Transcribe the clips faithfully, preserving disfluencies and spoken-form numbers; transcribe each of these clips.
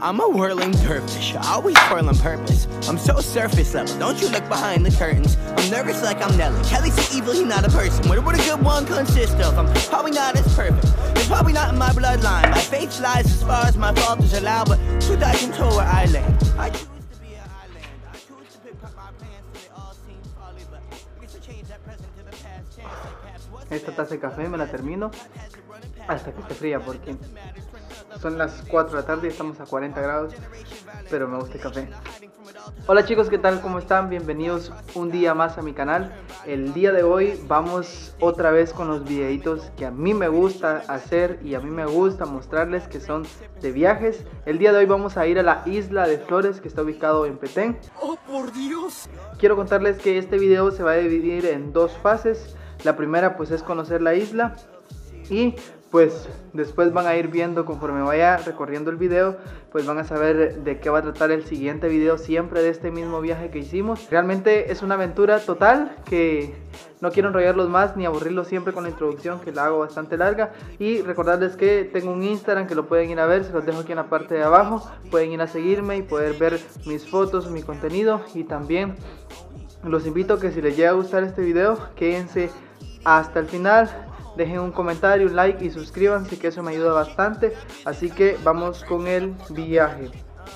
I'm a whirling dervish, I always twirl on purpose. I'm so surface level, don't you look behind the curtains. I'm nervous like I'm Nelly, Kelly's so evil, he not a person. What would a good one consist of? I'm probably not as perfect, it's probably not in my bloodline. My faith lies as far as my fault is allowed, but truth I control where I land. I choose to be an island, I choose to pick up my plans till they all seem folly, but we should change that present to the past tense like perhaps what's Esta taza de café me la termino hasta que esté fría porque son las cuatro de la tarde y estamos a cuarenta grados, pero me gusta el café. Hola chicos, ¿qué tal? ¿Cómo están? Bienvenidos un día más a mi canal. El día de hoy vamos otra vez con los videitos que a mí me gusta hacer y a mí me gusta mostrarles, que son de viajes. El día de hoy vamos a ir a la isla de Flores, que está ubicado en Petén. ¡Oh, por Dios! Quiero contarles que este video se va a dividir en dos fases. La primera pues es conocer la isla y pues después van a ir viendo conforme vaya recorriendo el video, pues van a saber de qué va a tratar el siguiente video, siempre de este mismo viaje que hicimos. Realmente es una aventura total que no quiero enrollarlos más ni aburrirlos siempre con la introducción, que la hago bastante larga. Y recordarles que tengo un Instagram que lo pueden ir a ver, se los dejo aquí en la parte de abajo. Pueden ir a seguirme y poder ver mis fotos, mi contenido. Y también los invito a que si les llega a gustar este video, quédense hasta el final. Dejen un comentario, un like y suscríbanse, que eso me ayuda bastante. Así que vamos con el viaje.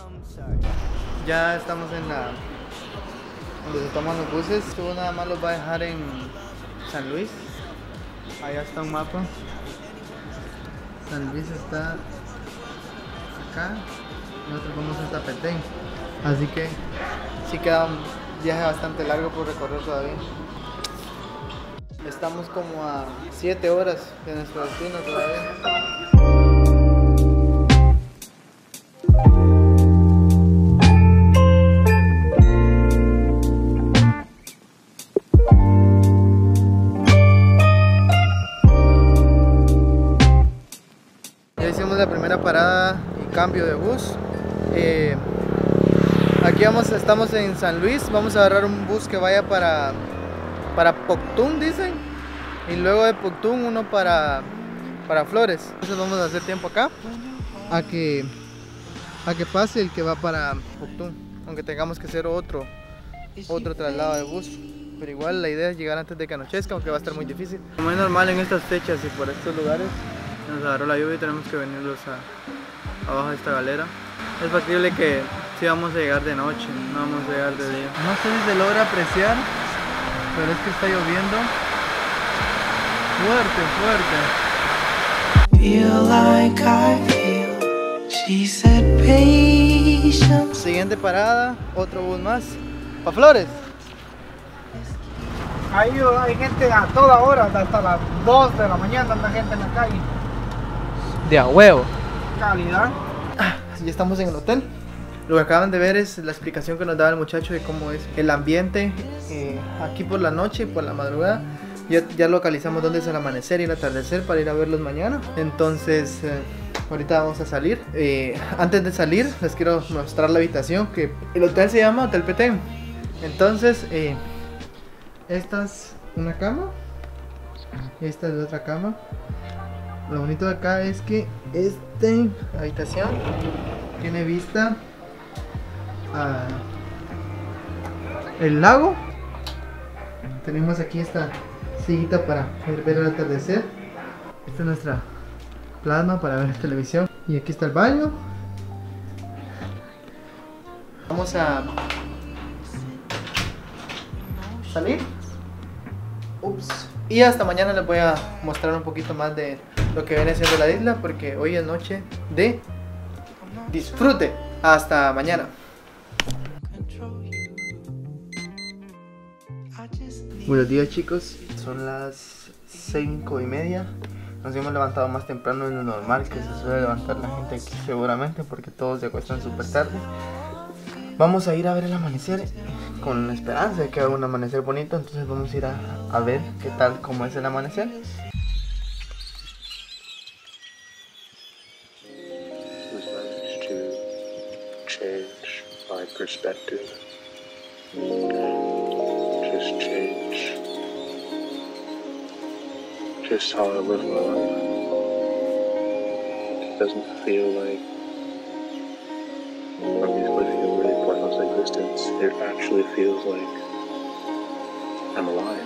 Ya estamos en la donde se toman los buses. Esto nada más los va a dejar en San Luis. Allá está un mapa. San Luis está acá. Nosotros vamos hasta Petén. Así que sí queda un viaje bastante largo por recorrer todavía. Estamos como a siete horas de nuestro destino todavía. Ya hicimos la primera parada y cambio de bus. Eh, aquí vamos, estamos en San Luis. Vamos a agarrar un bus que vaya para... para Poctún, dicen, y luego de Poctún uno para, para Flores. Entonces vamos a hacer tiempo acá a que, a que pase el que va para Poctún, aunque tengamos que hacer otro, otro traslado de bus. Pero igual la idea es llegar antes de que anochezca, aunque va a estar muy difícil. Como es normal en estas fechas y por estos lugares, nos agarró la lluvia y tenemos que venirlos a, abajo de esta galera. Es factible que sí vamos a llegar de noche, no vamos a llegar de día. No sé si se logra apreciar, pero es que está lloviendo fuerte, fuerte. Feel like I feel. She said patience. Siguiente parada, otro bus más. ¿Pa Flores? Ahí hay gente a toda hora, hasta las dos de la mañana anda gente en la calle. De a huevo. Calidad. Ya estamos en el hotel. Lo que acaban de ver es la explicación que nos daba el muchacho de cómo es el ambiente eh, aquí por la noche y por la madrugada. Ya, ya localizamos dónde es el amanecer y el atardecer para ir a verlos mañana. Entonces eh, ahorita vamos a salir. eh, Antes de salir les quiero mostrar la habitación, que el hotel se llama Hotel Petén. Entonces eh, esta es una cama y esta es otra cama. Lo bonito de acá es que esta habitación tiene vista a el lago. Tenemos aquí esta sillita para poder ver el atardecer. Esta es nuestra plasma para ver televisión. Y aquí está el baño. Vamos a salir. Ups. Y hasta mañana les voy a mostrar un poquito más de lo que viene siendo la isla, porque hoy es noche de disfrute. Hasta mañana. Buenos días chicos, son las cinco y media. Nos hemos levantado más temprano de lo normal que se suele levantar la gente aquí, seguramente porque todos se acuestan súper tarde. Vamos a ir a ver el amanecer con la esperanza de que haga un amanecer bonito. Entonces vamos a ir a, a ver qué tal, cómo es el amanecer. Change my perspective. Just change. Just how I live my life. It doesn't feel like it actually feels like I'm alive.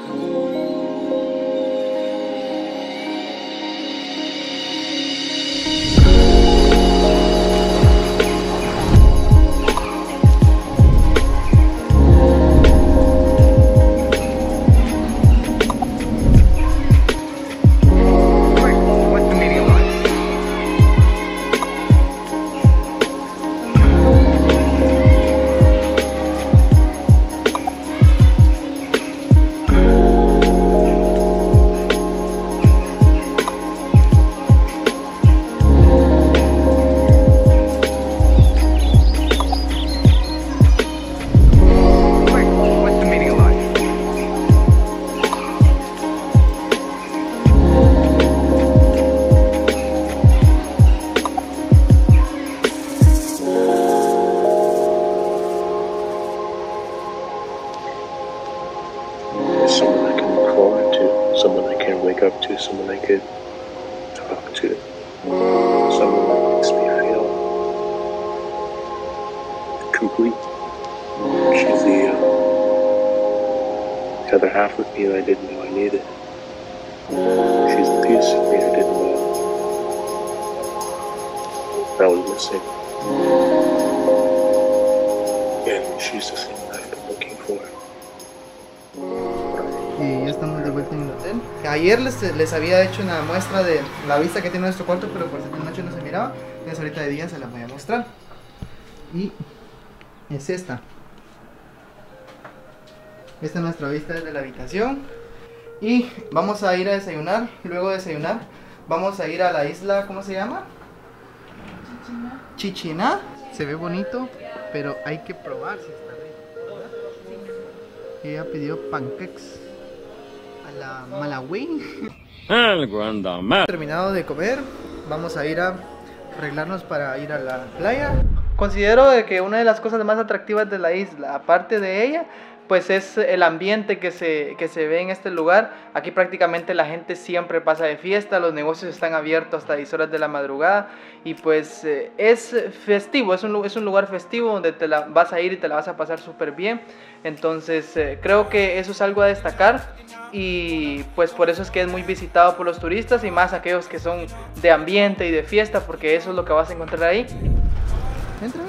Someone I can look forward to, someone I can wake up to, someone I could talk to, someone that makes me feel complete. She's the, uh, the other half of me that I didn't know I needed. She's the piece of me I didn't know that was missing. And she's the thing I've been looking for. Y ya estamos de vuelta en el hotel. Ayer les, les había hecho una muestra de la vista que tiene nuestro cuarto, pero por ser de noche no se miraba. Entonces ahorita de día se la voy a mostrar. Y es esta. Esta es nuestra vista desde la habitación. Y vamos a ir a desayunar. Luego de desayunar vamos a ir a la isla, ¿cómo se llama? Chichiná. Chichiná. Se ve bonito, pero hay que probar si está rico. Ella pidió pancakes a la Malawi. Algo anda mal. Terminado de comer, vamos a ir a arreglarnos para ir a la playa. Considero de que una de las cosas más atractivas de la isla, aparte de ella, pues es el ambiente que se, que se ve en este lugar. Aquí prácticamente la gente siempre pasa de fiesta, los negocios están abiertos hasta diez horas de la madrugada y pues eh, es festivo, es un, es un lugar festivo donde te la vas a ir y te la vas a pasar súper bien. Entonces eh, creo que eso es algo a destacar y pues por eso es que es muy visitado por los turistas y más aquellos que son de ambiente y de fiesta, porque eso es lo que vas a encontrar ahí. Entra.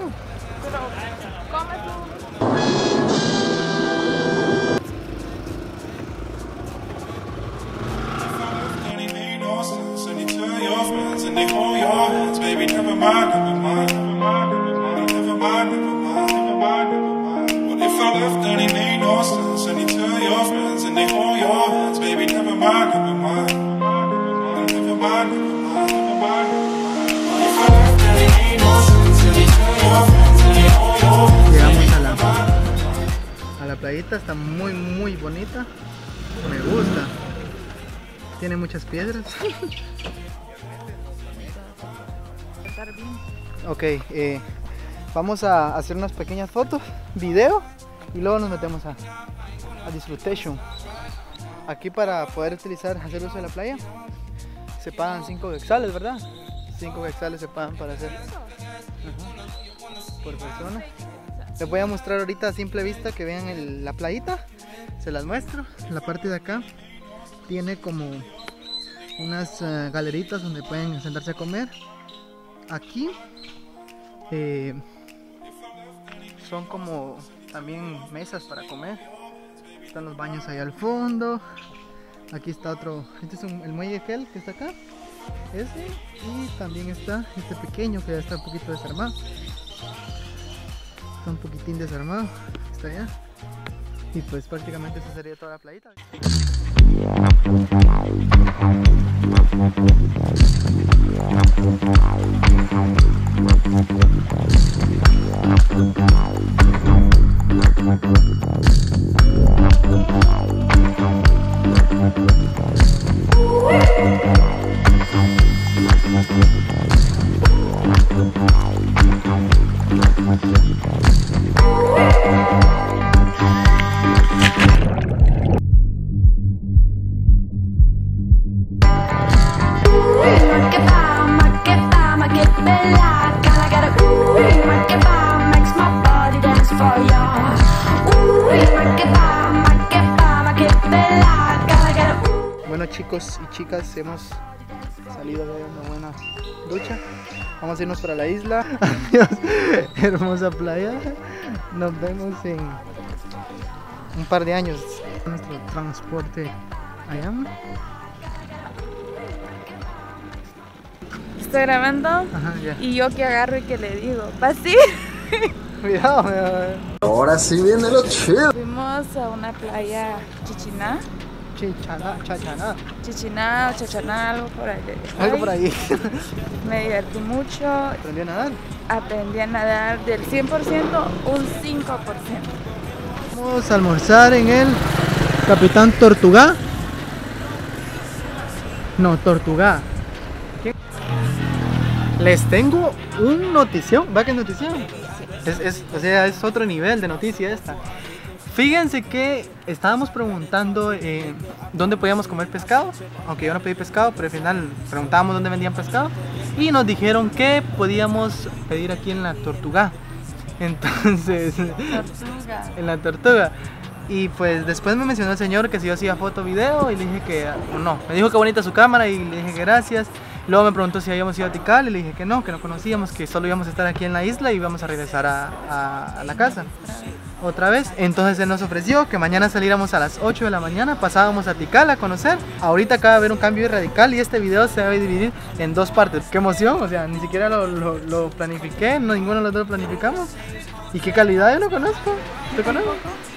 And they hold your hands, baby, never mind, never mind, never mind, never mind, never mind, never mind, never mind. What if I left and it made no sense? And you tell your friends and they hold your hands, baby, never mind, never mind, never mind, never mind, never mind. What if I left and it made no sense? And you tell your friends and they hold your hands. Llegamos a la, a la playita, está muy muy bonita, me gusta, tiene muchas piedras. Ok, eh, vamos a hacer unas pequeñas fotos, video y luego nos metemos a, a disfrutation. Aquí para poder utilizar, hacer uso de la playa se pagan cinco quetzales, ¿verdad? cinco quetzales se pagan para hacer. Ajá. Por persona. Les voy a mostrar ahorita a simple vista que vean el, la playita. Se las muestro. La parte de acá tiene como unas uh, galeritas donde pueden sentarse a comer. Aquí eh, son como también mesas para comer. Están los baños ahí al fondo. Aquí está otro, este es un, el muelle aquel que está acá, ese, y también está este pequeño que ya está un poquito desarmado. Está un poquitín desarmado, está allá. Y pues prácticamente esa sería toda la playita. Bella, gotta get bella, gotta get a ooh. chicos y chicas, hemos salido de una buena ducha. Vamos a irnos para la isla. Adiós, hermosa playa. Nos vemos en un par de años. Nuestro transporte allá. Estoy grabando. Ajá, ya. Y yo que agarro y que le digo, ¿pasí? Cuidado, cuidado. Ahora sí viene lo chido. Fuimos a una playa Chichiná. Chichana, chachana. Chichiná o Chachaná, algo por ahí. Algo por ahí. Me divertí mucho. Aprendí a nadar. Aprendí a nadar del cien por ciento, un cinco por ciento. Vamos a almorzar en el Capitán Tortuga. No, Tortuga. ¿Qué? Les tengo un notición. ¿Va que es notición? Es, es, o sea, es otro nivel de noticia esta. Fíjense que estábamos preguntando eh, dónde podíamos comer pescado. Aunque yo no pedí pescado, pero al final preguntábamos dónde vendían pescado. Y nos dijeron que podíamos pedir aquí en la Tortuga. Entonces, Tortuga. en la Tortuga. Y pues después me mencionó el señor que si yo hacía foto, video, y le dije que no. Me dijo que bonita su cámara y le dije que gracias. Luego me preguntó si habíamos ido a Tikal y le dije que no, que no conocíamos, que solo íbamos a estar aquí en la isla y íbamos a regresar a, a, a la casa otra vez. Entonces él nos ofreció que mañana saliéramos a las ocho de la mañana, pasábamos a Tikal a conocer. Ahorita acaba de haber un cambio radical y este video se va a dividir en dos partes. ¡Qué emoción! O sea, ni siquiera lo, lo, lo planifiqué, no, ninguno de los dos lo planificamos. ¿Y qué calidad? Yo lo conozco. ¿Te conozco?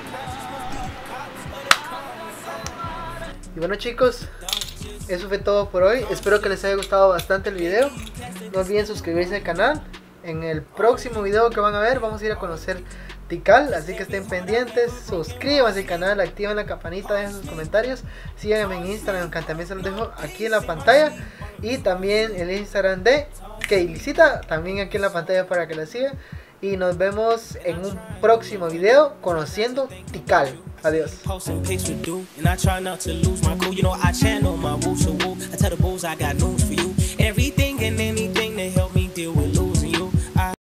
Y bueno, chicos, eso fue todo por hoy. Espero que les haya gustado bastante el video. No olviden suscribirse al canal. En el próximo video que van a ver vamos a ir a conocer Tikal, así que estén pendientes. Suscríbanse al canal, activen la campanita, dejen sus comentarios. Síganme en Instagram, que también se los dejo aquí en la pantalla. Y también el Instagram de Keilicita, también aquí en la pantalla para que la sigan. Y nos vemos en un próximo video conociendo Tikal. Adiós. Posting pics with you, and I try not to lose my cool. You know I channel my woo so woo. I tell the bulls I got news for you. Everything and anything.